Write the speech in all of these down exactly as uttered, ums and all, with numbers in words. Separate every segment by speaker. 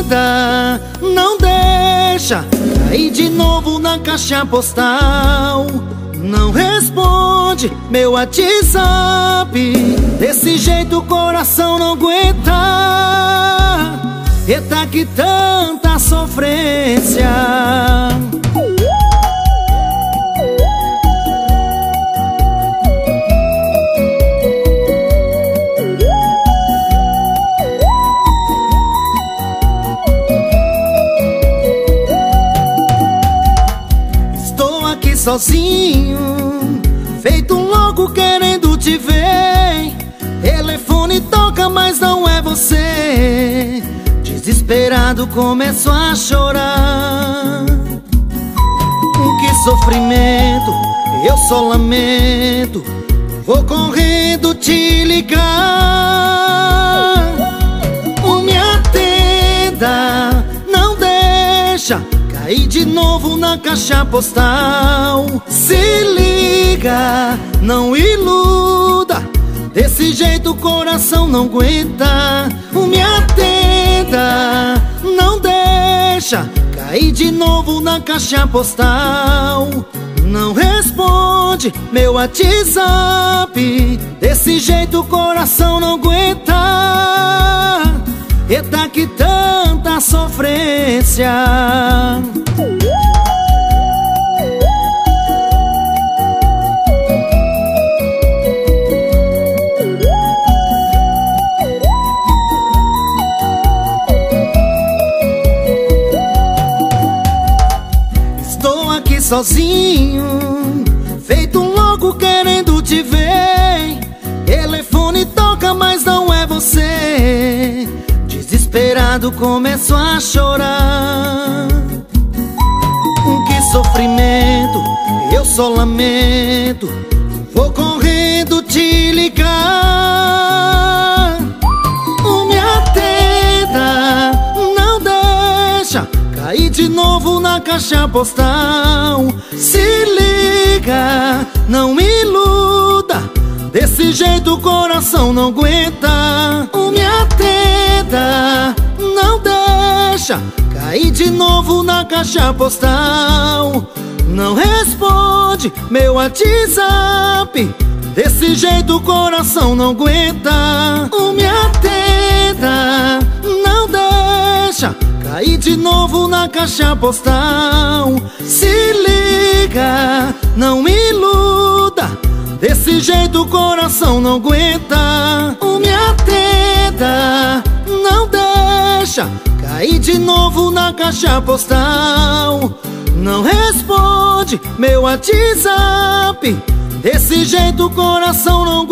Speaker 1: atenda, não deixa cair de novo na caixa postal. Não responde meu WhatsApp, desse jeito o coração não aguenta. Eita, que tanta sofrência. Estou aqui sozinho, feito um louco querendo te ver. Telefone toca, mas não é você. Desesperado começo a chorar. Que sofrimento, eu só lamento. Vou correndo te ligar. Me atenda, não deixa cair de novo na caixa postal. Se liga, não iluda, desse jeito o coração não aguenta. Me atenda, não deixa cair de novo na caixa postal. Não responde meu WhatsApp, desse jeito o coração não aguenta. Eita, que tanta sofrência. Estou aqui sozinho, feito um louco querendo te ver. Telefone toca, mas não é você. Desesperado começo a chorar. Que sofrimento, eu só lamento. Vou correndo te ligar. Me atenda, não deixa cair de novo na caixa postal. Se liga, não iluda, desse jeito o coração não aguenta. Me atenda, não deixa cair de novo na caixa postal. Não responde meu WhatsApp, desse jeito o coração não aguenta. Me atenda, não deixa cair de novo na caixa postal. Se liga, não iluda, desse jeito o coração não aguenta. Me atenda, não deixa cair de novo na caixa postal. Não responde meu WhatsApp, desse jeito o coração não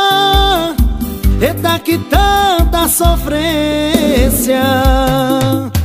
Speaker 1: aguenta. Eita, que tanta sofrência.